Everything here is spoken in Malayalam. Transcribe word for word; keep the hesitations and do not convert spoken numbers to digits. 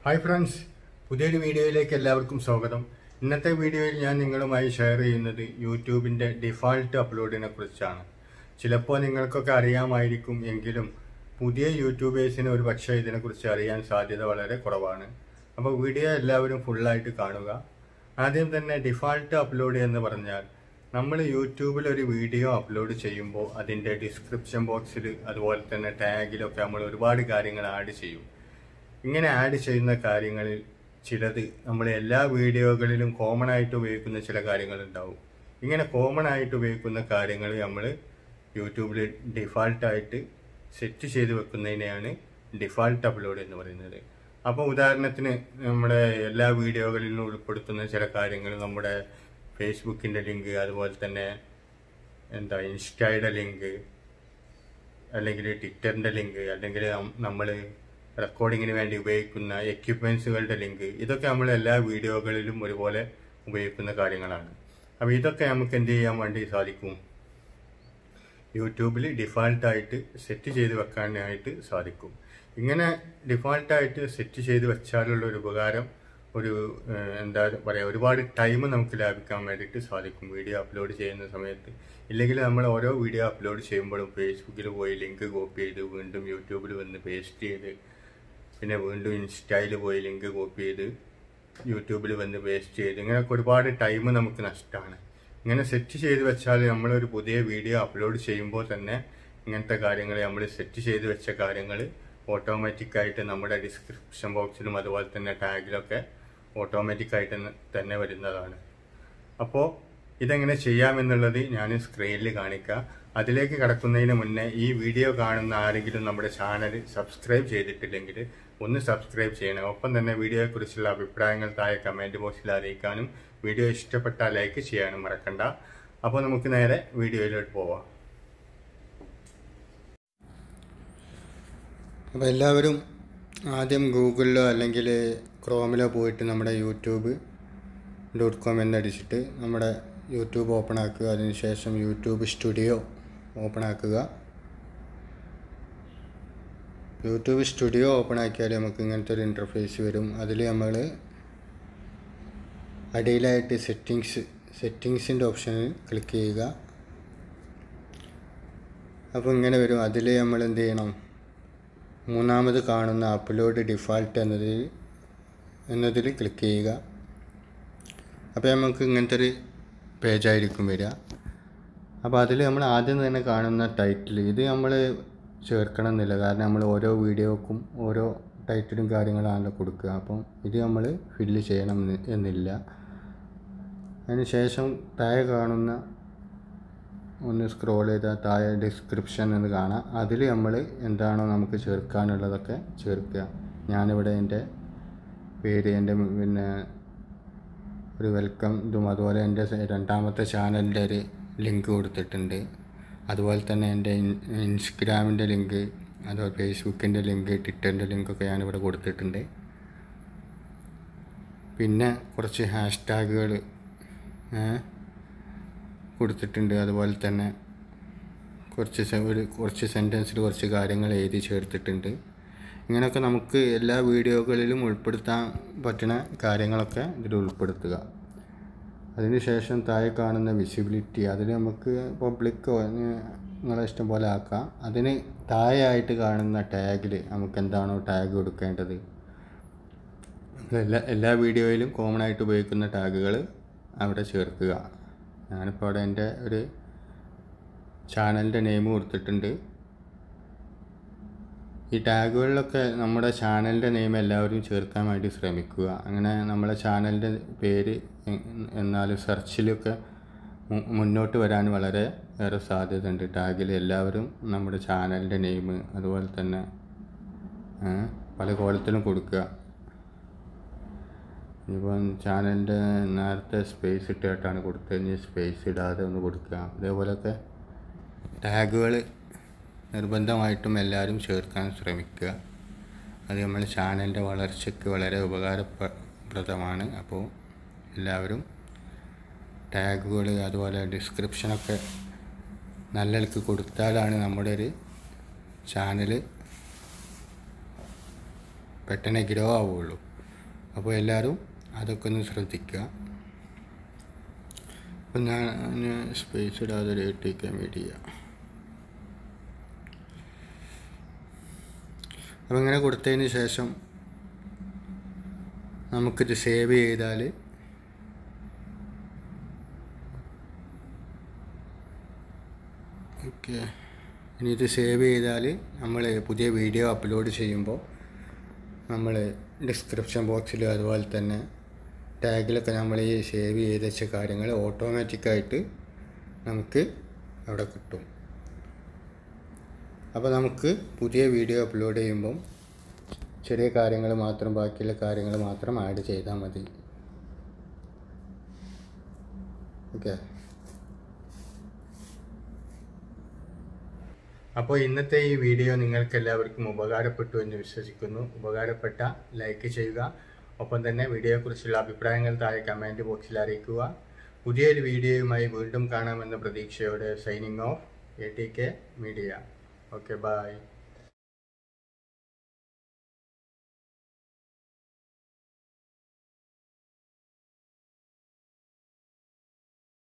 ഹായ് ഫ്രണ്ട്സ്, പുതിയൊരു വീഡിയോയിലേക്ക് എല്ലാവർക്കും സ്വാഗതം. ഇന്നത്തെ വീഡിയോയിൽ ഞാൻ നിങ്ങളുമായി ഷെയർ ചെയ്യുന്നത് യൂട്യൂബിൻ്റെ ഡിഫാൾട്ട് അപ്ലോഡിനെ കുറിച്ചാണ്. ചിലപ്പോൾ നിങ്ങൾക്കൊക്കെ അറിയാമായിരിക്കും, എങ്കിലും പുതിയ യൂട്യൂബേഴ്സിന് ഒരു പക്ഷേ ഇതിനെക്കുറിച്ച് അറിയാൻ സാധ്യത വളരെ കുറവാണ്. അപ്പോൾ വീഡിയോ എല്ലാവരും ഫുള്ളായിട്ട് കാണുക. ആദ്യം തന്നെ ഡിഫാൾട്ട് അപ്ലോഡ് എന്ന് പറഞ്ഞാൽ നമ്മൾ യൂട്യൂബിൽ ഒരു വീഡിയോ അപ്ലോഡ് ചെയ്യുമ്പോൾ അതിൻ്റെ ഡിസ്ക്രിപ്ഷൻ ബോക്സിൽ അതുപോലെ തന്നെ ടാഗിലൊക്കെ നമ്മൾ ഒരുപാട് കാര്യങ്ങൾ ആഡ് ചെയ്യും. ഇങ്ങനെ ആഡ് ചെയ്യുന്ന കാര്യങ്ങളിൽ ചിലത് നമ്മൾ എല്ലാ വീഡിയോകളിലും കോമൺ ആയിട്ട് ഉപയോഗിക്കുന്ന ചില കാര്യങ്ങളുണ്ടാവും. ഇങ്ങനെ കോമൺ ആയിട്ട് ഉപയോഗിക്കുന്ന കാര്യങ്ങൾ നമ്മൾ യൂട്യൂബിൽ ഡിഫാൾട്ടായിട്ട് സെറ്റ് ചെയ്ത് വെക്കുന്നതിനെയാണ് ഡിഫാൾട്ട് അപ്ലോഡ് എന്ന് പറയുന്നത്. അപ്പോൾ ഉദാഹരണത്തിന് നമ്മുടെ എല്ലാ വീഡിയോകളിലും ഉൾപ്പെടുത്തുന്ന ചില കാര്യങ്ങൾ നമ്മുടെ ഫേസ്ബുക്കിൻ്റെ ലിങ്ക്, അതുപോലെ തന്നെ എന്താ ഇൻസ്റ്റയുടെ ലിങ്ക്, അല്ലെങ്കിൽ ട്വിറ്ററിൻ്റെ ലിങ്ക്, അല്ലെങ്കിൽ നമ്മൾ റെക്കോർഡിങ്ങിന് വേണ്ടി ഉപയോഗിക്കുന്ന എക്യുപ്മെൻസുകളുടെ ലിങ്ക്, ഇതൊക്കെ നമ്മൾ എല്ലാ വീഡിയോകളിലും ഒരുപോലെ ഉപയോഗിക്കുന്ന കാര്യങ്ങളാണ്. അപ്പോൾ ഇതൊക്കെ നമുക്ക് എന്ത് ചെയ്യാൻ വേണ്ടി സാധിക്കും? യൂട്യൂബിൽ ഡിഫാൾട്ടായിട്ട് സെറ്റ് ചെയ്ത് വെക്കാനായിട്ട് സാധിക്കും. ഇങ്ങനെ ഡിഫാൾട്ടായിട്ട് സെറ്റ് ചെയ്ത് വെച്ചാലുള്ള ഒരു ഉപകാരം, ഒരു എന്താ പറയുക, ഒരുപാട് ടൈം നമുക്ക് ലാഭിക്കാൻ വേണ്ടിയിട്ട് സാധിക്കും വീഡിയോ അപ്ലോഡ് ചെയ്യുന്ന സമയത്ത്. ഇല്ലെങ്കിൽ നമ്മൾ ഓരോ വീഡിയോ അപ്ലോഡ് ചെയ്യുമ്പോഴും ഫേസ്ബുക്കിൽ പോയി ലിങ്ക് കോപ്പി ചെയ്ത് വീണ്ടും യൂട്യൂബിൽ വന്ന് പേസ്റ്റ് ചെയ്ത്, പിന്നെ വീണ്ടും ഇൻസ്റ്റയിൽ പോയി ലിങ്ക് കോപ്പി ചെയ്ത് യൂട്യൂബിൽ വന്ന് പേസ്റ്റ് ചെയ്ത്, ഇങ്ങനെയൊക്കെ ഒരുപാട് ടൈം നമുക്ക് നഷ്ടമാണ്. ഇങ്ങനെ സെറ്റ് ചെയ്ത് വെച്ചാൽ നമ്മളൊരു പുതിയ വീഡിയോ അപ്ലോഡ് ചെയ്യുമ്പോൾ തന്നെ ഇങ്ങനത്തെ കാര്യങ്ങൾ, നമ്മൾ സെറ്റ് ചെയ്ത് വെച്ച കാര്യങ്ങൾ ഓട്ടോമാറ്റിക്കായിട്ട് നമ്മുടെ ഡിസ്ക്രിപ്ഷൻ ബോക്സിലും അതുപോലെ തന്നെ ടാഗിലൊക്കെ ഓട്ടോമാറ്റിക്കായിട്ട് തന്നെ വരുന്നതാണ്. അപ്പോൾ ഇതെങ്ങനെ ചെയ്യാമെന്നുള്ളത് ഞാൻ സ്ക്രീനിൽ കാണിക്കാം. അതിലേക്ക് കടക്കുന്നതിന് മുന്നേ ഈ വീഡിയോ കാണുന്ന ആരെങ്കിലും നമ്മുടെ ചാനൽ സബ്സ്ക്രൈബ് ചെയ്തിട്ടില്ലെങ്കിൽ ഒന്ന് സബ്സ്ക്രൈബ് ചെയ്യണം. ഒപ്പം തന്നെ വീഡിയോയെക്കുറിച്ചുള്ള അഭിപ്രായങ്ങൾ താഴെ കമൻറ്റ് ബോക്സിൽ അറിയിക്കാനും വീഡിയോ ഇഷ്ടപ്പെട്ടാൽ ലൈക്ക് ചെയ്യാനും മറക്കണ്ട. അപ്പോൾ നമുക്ക് നേരെ വീഡിയോയിലോട്ട് പോവാം. അപ്പോൾ എല്ലാവരും ആദ്യം ഗൂഗിളിലോ അല്ലെങ്കിൽ ക്രോമിലോ പോയിട്ട് നമ്മുടെ യൂട്യൂബ് ഡോട്ട് കോം എന്നടിച്ചിട്ട് നമ്മുടെ യൂട്യൂബ് ഓപ്പൺ ആക്കുക. അതിനുശേഷം യൂട്യൂബ് സ്റ്റുഡിയോ ഓപ്പൺ ആക്കുക. യൂട്യൂബ് സ്റ്റുഡിയോ ഓപ്പൺ ആക്കിയാൽ നമുക്ക് ഇങ്ങനത്തെ ഒരു ഇൻ്റർഫേസ് വരും. അതിൽ നമ്മൾ അടിയിലായിട്ട് സെറ്റിങ്സ് സെറ്റിങ്സിൻ്റെ ഓപ്ഷനിൽ ക്ലിക്ക് ചെയ്യുക. അപ്പോൾ ഇങ്ങനെ വരും. അതിൽ നമ്മൾ എന്ത് ചെയ്യണം? മൂന്നാമത് കാണുന്ന അപ്ലോഡ് ഡിഫാൾട്ട് എന്നതിൽ എന്നതിൽ ക്ലിക്ക് ചെയ്യുക. അപ്പോൾ നമുക്ക് ഇങ്ങനത്തെ ഒരു പേജായിരിക്കും വരിക. അപ്പോൾ അതിൽ നമ്മൾ ആദ്യം തന്നെ കാണുന്ന ടൈറ്റിൽ, ഇത് നമ്മൾ ചേർക്കണം എന്നില്ല, കാരണം നമ്മൾ ഓരോ വീഡിയോക്കും ഓരോ ടൈറ്റിലും കാര്യങ്ങളാണല്ലോ കൊടുക്കുക. അപ്പം ഇത് നമ്മൾ ഫില്ല് ചെയ്യണം എന്നില്ല. അതിന് ശേഷം താഴെ കാണുന്ന ഒന്ന് സ്ക്രോൾ ചെയ്താൽ താഴെ ഡിസ്ക്രിപ്ഷൻ എന്ന് കാണാം. അതിൽ നമ്മൾ എന്താണോ നമുക്ക് ചേർക്കാനുള്ളതൊക്കെ ചേർക്കുക. ഞാനിവിടെ എൻ്റെ പേര്, എൻ്റെ പിന്നെ ഒരു വെൽക്കം ഇതും, അതുപോലെ എൻ്റെ രണ്ടാമത്തെ ചാനലിൻ്റെ ഒരു ലിങ്ക് കൊടുത്തിട്ടുണ്ട്. അതുപോലെ തന്നെ എൻ്റെ ഇൻസ്റ്റഗ്രാമിൻ്റെ ലിങ്ക്, അതുപോലെ ഫേസ്ബുക്കിൻ്റെ ലിങ്ക്, ട്വിറ്ററിൻ്റെ ലിങ്കൊക്കെ ഞാനിവിടെ കൊടുത്തിട്ടുണ്ട്. പിന്നെ കുറച്ച് ഹാഷ് ടാഗുകൾ കൊടുത്തിട്ടുണ്ട്. അതുപോലെ തന്നെ കുറച്ച് ഒരു കുറച്ച് സെൻറ്റൻസിൽ കുറച്ച് കാര്യങ്ങൾ എഴുതി ചേർത്തിട്ടുണ്ട്. ഇങ്ങനെയൊക്കെ നമുക്ക് എല്ലാ വീഡിയോകളിലും ഉൾപ്പെടുത്താൻ പറ്റുന്ന കാര്യങ്ങളൊക്കെ ഇതിൽ ഉൾപ്പെടുത്തുക. അതിനുശേഷം താഴെ കാണുന്ന വിസിബിലിറ്റി, അതിൽ നമുക്ക് പബ്ലിക്കോ നിങ്ങളെ ഇഷ്ടം പോലെ ആക്കാം. അതിന് താഴെയായിട്ട് കാണുന്ന ടാഗിൽ നമുക്ക് എന്താണോ ടാഗ് കൊടുക്കേണ്ടത്, എല്ലാ എല്ലാ വീഡിയോയിലും കോമൺ ആയിട്ട് ഉപയോഗിക്കുന്ന ടാഗുകൾ അവിടെ ചേർക്കുക. ഞാനിപ്പോൾ അവിടെ എൻ്റെ ഒരു ചാനലിൻ്റെ നെയിം കൊടുത്തിട്ടുണ്ട്. ഈ ടാഗുകളിലൊക്കെ നമ്മുടെ ചാനലിൻ്റെ നെയിം എല്ലാവരും ചേർക്കാൻ വേണ്ടി ശ്രമിക്കുക. അങ്ങനെ നമ്മുടെ ചാനലിൻ്റെ പേര് എന്നാലും സെർച്ചിലൊക്കെ മുന്നോട്ട് വരാൻ വളരെ ഏറെ സാധ്യതയുണ്ട്. ടാഗിൽ എല്ലാവരും നമ്മുടെ ചാനലിൻ്റെ നെയിം അതുപോലെ തന്നെ പല കോലത്തിലും കൊടുക്കുക. ഇപ്പം ചാനലിൻ്റെ നേരത്തെ സ്പേസ് ഇട്ടിട്ടാണ് കൊടുത്തത്, ഇനി സ്പേസ് ഇടാതെ ഒന്ന് കൊടുക്കുക. അതേപോലെയൊക്കെ ടാഗുകൾ നിർബന്ധമായിട്ടും എല്ലാവരും ചേർക്കാൻ ശ്രമിക്കുക. അത് നമ്മുടെ ചാനലിൻ്റെ വളർച്ചയ്ക്ക് വളരെ ഉപകാരപ്രദമാണ്. അപ്പോൾ എല്ലാവരും ടാഗുകൾ അതുപോലെ ഡിസ്ക്രിപ്ഷനൊക്കെ നല്ല നിലക്ക് കൊടുത്താലാണ് നമ്മുടെ ഒരു ചാനൽ പെട്ടെന്ന് ഗ്രോ ആവുകയുള്ളൂ. അപ്പോൾ എല്ലാവരും അതൊക്കെ ഒന്ന് ശ്രദ്ധിക്കുക. അപ്പം ഞാൻ സ്പേസ് ഇടാതെ ഒരു എ ടി കെ മീഡിയ. അപ്പോൾ ഇങ്ങനെ കൊടുത്തതിന് ശേഷം നമുക്കിത് സേവ് ചെയ്താൽ ഓക്കെ. ഇനി ഇത് സേവ് ചെയ്താൽ നമ്മൾ പുതിയ വീഡിയോ അപ്ലോഡ് ചെയ്യുമ്പോൾ നമ്മൾ ഡിസ്ക്രിപ്ഷൻ ബോക്സിൽ അതുപോലെ തന്നെ ടാഗിലൊക്കെ നമ്മൾ ഈ സേവ് ചെയ്ത് വെച്ച കാര്യങ്ങൾ ഓട്ടോമാറ്റിക്കായിട്ട് നമുക്ക് അവിടെ കിട്ടും. അപ്പോൾ നമുക്ക് പുതിയ വീഡിയോ അപ്ലോഡ് ചെയ്യുമ്പം ചെറിയ കാര്യങ്ങൾ മാത്രം, ബാക്കിയുള്ള കാര്യങ്ങൾ മാത്രം ആഡ് ചെയ്താൽ മതി. ഓക്കെ. അപ്പോൾ ഇന്നത്തെ ഈ വീഡിയോ നിങ്ങൾക്ക് എല്ലാവർക്കും ഉപകാരപ്പെട്ടു എന്ന് വിശ്വസിക്കുന്നു. ഉപകാരപ്പെട്ട ലൈക്ക് ചെയ്യുക. ഒപ്പം തന്നെ വീഡിയോയെക്കുറിച്ചുള്ള അഭിപ്രായങ്ങൾ താഴെ കമൻറ്റ് ബോക്സിൽ അറിയിക്കുക. പുതിയൊരു വീഡിയോയുമായി വീണ്ടും കാണാമെന്ന പ്രതീക്ഷയോടെ signing off A T K media. Okay, by.